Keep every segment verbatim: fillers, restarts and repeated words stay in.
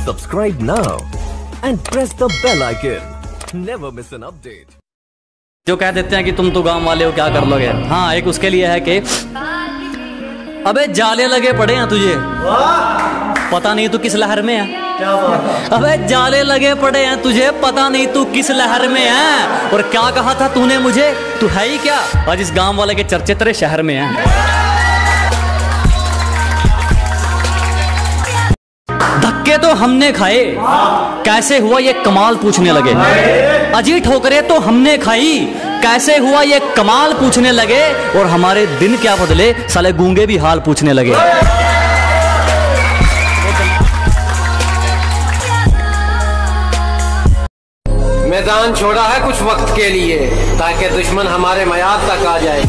Subscribe now and press the bell icon. Never miss an update. जो कह देते हैं कि तुम तो गांव वाले हो, क्या कर लोगे। हाँ, एक उसके लिए है कि अबे जाले लगे पड़े हैं तुझे, पता नहीं तू किस लहर में है। अबे जाले लगे पड़े हैं तुझे, पता नहीं तू किस लहर में है। और क्या कहा था तूने मुझे, तू है ही क्या। आज इस गांव वाले के चर्चे तेरे शहर में हैं। धक्के तो हमने खाए, कैसे हुआ ये कमाल पूछने लगे। अजी ठोकरे तो हमने खाई, कैसे हुआ ये कमाल पूछने लगे। और हमारे दिन क्या बदले, साले गूंगे भी हाल पूछने लगे। मैदान छोड़ा है कुछ वक्त के लिए, ताकि दुश्मन हमारे मयाद तक आ जाए।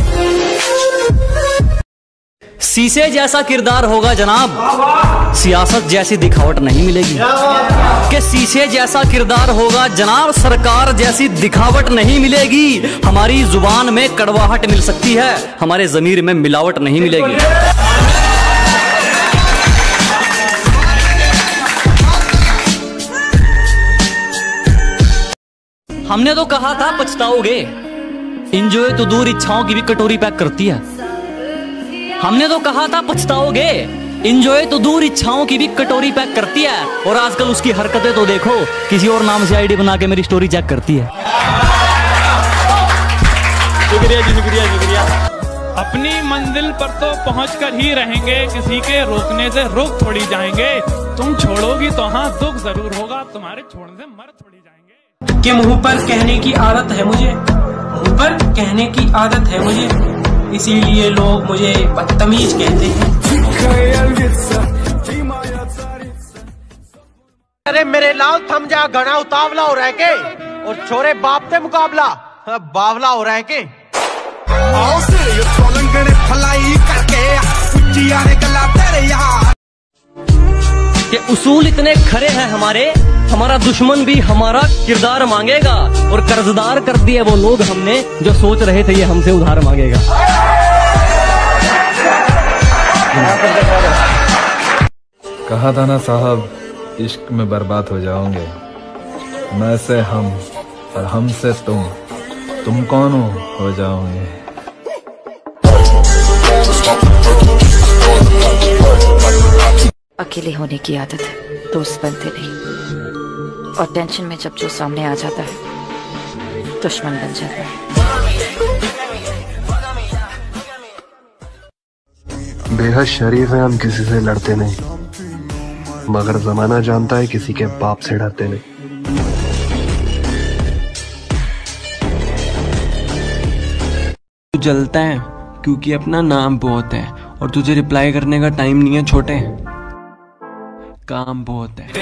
शीशे जैसा किरदार होगा जनाब, सियासत जैसी दिखावट नहीं मिलेगी। कि शीशे जैसा किरदार होगा जनाब, सरकार जैसी दिखावट नहीं मिलेगी। हमारी जुबान में कड़वाहट मिल सकती है, हमारे जमीर में मिलावट नहीं मिलेगी। हमने तो कहा था पछताओगे, इंजॉय तो दूर इच्छाओं की भी कटोरी पैक करती है। हमने तो कहा था पछताओगे, इंजॉय तो दूर इच्छाओं की भी कटोरी पैक करती है। और आजकल उसकी हरकतें तो देखो, किसी और नाम से आईडी बना के मेरी स्टोरी चेक करती है। शुक्रिया जी, शुक्रिया शुक्रिया। अपनी मंजिल पर तो पहुंच कर ही रहेंगे, किसी के रोकने से रुक थोड़ी जाएंगे। तुम छोड़ोगी तो हाँ दुख जरूर होगा, तुम्हारे छोड़ने से मर थोड़ी जाएंगे। कि मुंह पर कहने की आदत है मुझे, मुंह पर कहने की आदत है मुझे, इसीलिए लोग मुझे बदतमीज कहते हैं। अरे मेरे लाल थम जा, घना उतावला हो रहा है के, और छोरे बाप से मुकाबला बावला हो रहा है के। ये उसूल इतने खरे हैं हमारे, हमारा दुश्मन भी हमारा किरदार मांगेगा। और कर्जदार कर दिए वो लोग हमने, जो सोच रहे थे ये हमसे उधार मांगेगा। कहा था ना साहब, इश्क में बर्बाद हो जाओगे। मैं से हम और हम से तुम, तुम कौन हो हो जाओगे। अकेले होने की आदत है, दोस्त बनते नहीं। और टेंशन में जब जो सामने आ जाता है, दुश्मन बन जाता है। बेहद शरीफ है, हम किसी से लड़ते नहीं, मगर जमाना जानता है किसी के बाप से डरते नहीं। तू जलता है क्योंकि अपना नाम बहुत है, और तुझे रिप्लाई करने का टाइम नहीं है छोटे, काम बहुत है।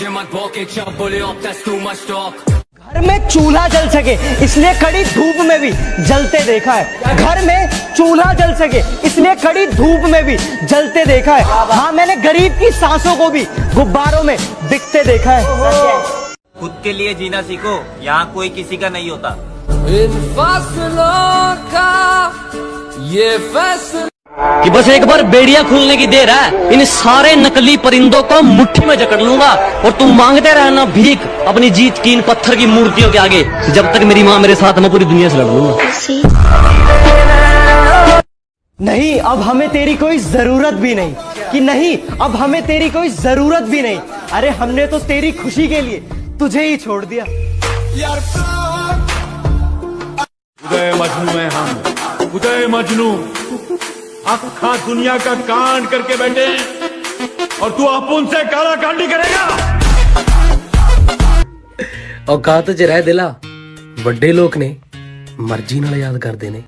घर में चूल्हा जल सके इसलिए कड़ी धूप में भी जलते देखा है। घर में चूल्हा जल सके इसलिए कड़ी धूप में भी जलते देखा है। हाँ, मैंने गरीब की सांसों को भी गुब्बारों में बिकते देखा है। खुद के लिए जीना सीखो, यहाँ कोई किसी का नहीं होता। इन फसलों का ये फैसला कि बस एक बार बेड़िया खुलने की देर है, इन सारे नकली परिंदों को मुट्ठी में जकड़ लूंगा। और तुम मांगते रहना भीख अपनी जीत की इन पत्थर की मूर्तियों के आगे, जब तक मेरी माँ मेरे साथ, मैं पूरी दुनिया से लड़ लूंगा। नहीं, अब हमें तेरी कोई जरूरत भी नहीं, कि नहीं अब हमें तेरी कोई जरूरत भी नहीं। अरे हमने तो तेरी खुशी के लिए तुझे ही छोड़ दिया। उदय मजनू है हम, उदय मजनू अखा दुनिया का कांड करके बैठे, और तू अपुन से काला कांडी करेगा। और कहा तुझे रह दिला, बड़े लोग ने मर्जी नाल याद कर देने।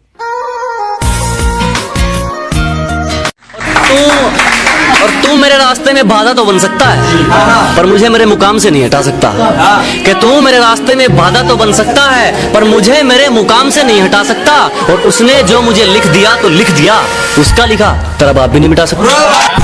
और तू मेरे रास्ते में बाधा तो बन सकता है, पर मुझे मेरे मुकाम से नहीं हटा सकता। कि तू मेरे रास्ते में बाधा तो बन सकता है, पर मुझे मेरे मुकाम से नहीं हटा सकता। और उसने जो मुझे लिख दिया तो लिख दिया, उसका लिखा तेरा बाप भी नहीं मिटा सकता।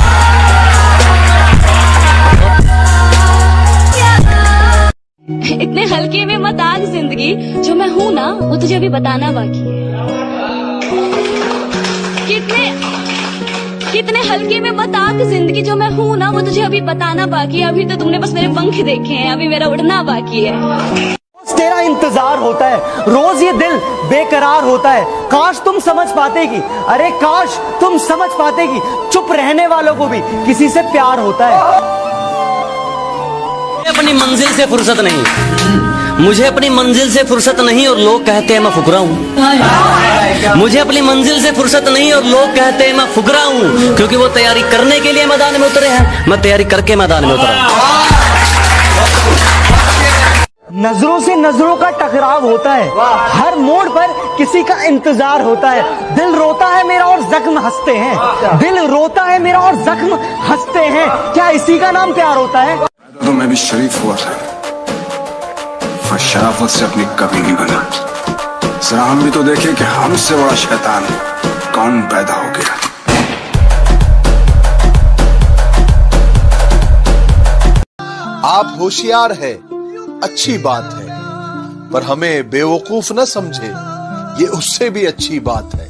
इतने हल्के में मत आग जिंदगी, जो मैं हूँ ना वो तुझे अभी बताना बाकी है। कितने कितने हल्के में बता कि जिंदगी जो मैं हूँ ना वो तुझे अभी बताना बाकी है। अभी तो तुमने बस मेरे पंख देखे हैं, अभी मेरा उड़ना बाकी है। तेरा इंतजार होता है, रोज ये दिल बेकरार होता है। काश तुम समझ पाते कि, अरे काश तुम समझ पाते कि चुप रहने वालों को भी किसी से प्यार होता है। अपनी मंजिल से फुर्सत नहीं, मुझे अपनी मंजिल से फुर्सत नहीं और लोग कहते हैं मैं फुकरा हूँ। मुझे अपनी मंजिल से फुर्सत नहीं और लोग कहते हैं मैं फुकरा हूँ, क्योंकि वो तैयारी करने के लिए मैदान में उतरे हैं, मैं तैयारी करके मैदान में उतरा हूँ। नजरों से नजरों का टकराव होता है, हर मोड़ पर किसी का इंतजार होता है। दिल रोता है मेरा और जख्म हंसते हैं, दिल रोता है मेरा और जख्म हंसते हैं। क्या इसी का नाम प्यार होता है? तो मैं भी शरीफ हुआ था, पर शराफत से अपनी कभी नहीं बना। जरा हम भी तो देखें कि हमसे बड़ा शैतान कौन पैदा हो गया। आप होशियार है, अच्छी बात है, पर हमें बेवकूफ न समझे, ये उससे भी अच्छी बात है।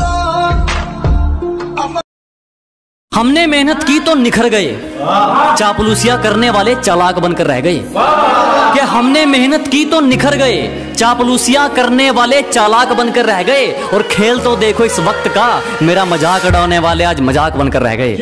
हमने मेहनत की तो निखर गए, चापलूसिया करने वाले चालाक बनकर रह गए। कि हमने मेहनत की तो निखर गए, चापलूसिया करने वाले चालाक बनकर रह गए। और खेल तो देखो इस वक्त का, मेरा मजाक उड़ाने वाले आज मजाक बनकर रह गए।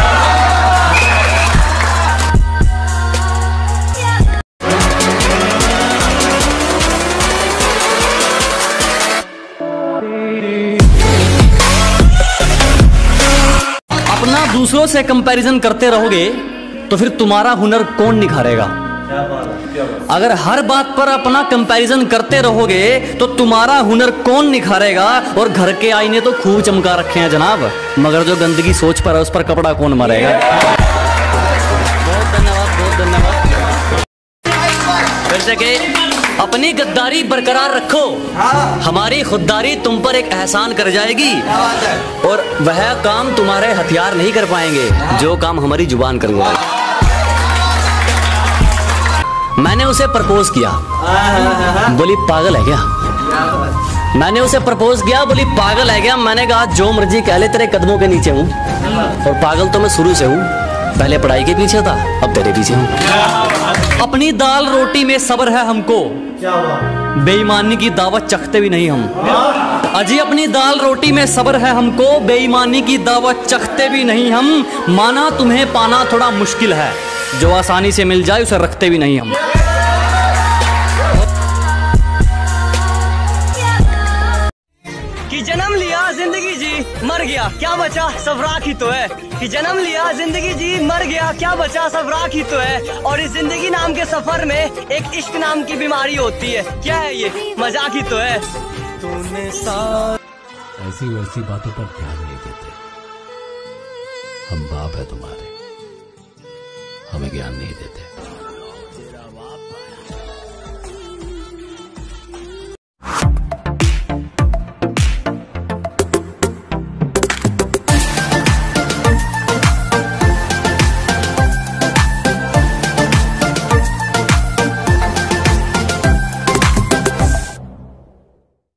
अपना दूसरों से कंपैरिजन करते रहोगे तो फिर तुम्हारा हुनर कौन निखारेगा? अगर हर बात पर अपना कंपैरिजन करते रहोगे तो तुम्हारा हुनर कौन निखारेगा? और घर के आईने तो खूब चमका रखे हैं जनाब, मगर जो गंदगी सोच पर है उस पर कपड़ा कौन मारेगा? बहुत धन्यवाद, बहुत धन्यवाद। फिर से के अपनी गद्दारी बरकरार रखो, हमारी खुददारी तुम पर एक एहसान कर जाएगी, और वह काम तुम्हारे हथियार नहीं कर पाएंगे जो काम हमारी जुबान कर जाएगी। मैंने उसे प्रपोज किया, बोली पागल है क्या? मैंने उसे प्रपोज किया, बोली पागल है क्या? मैंने कहा जो मर्जी कह ले, तेरे कदमों के नीचे हूँ, और पागल तो मैं शुरू से हूँ, पहले पढ़ाई के पीछे था, अब तेरे पीछे हूँ। अपनी दाल रोटी में सब्र है हमको, बेईमानी की दावत चखते भी नहीं हम। अजी अपनी दाल रोटी में सब्र है हमको, बेईमानी की दावत चखते भी नहीं हम। माना तुम्हें पाना थोड़ा मुश्किल है, जो आसानी से मिल जाए उसे रखते भी नहीं हम। कि जन्म लिया जिंदगी जी मर गया क्या बचा, सब राख ही तो है। कि जन्म लिया जिंदगी जी मर गया क्या बचा, सब राख ही तो है। और इस जिंदगी नाम के सफर में एक इश्क नाम की बीमारी होती है, क्या है ये, मजाक ही तो है। तूने साथ ऐसी वैसी बातों पर ध्यान नहीं देते, हम बाप है तुम्हारे, हमें ज्ञान नहीं देते।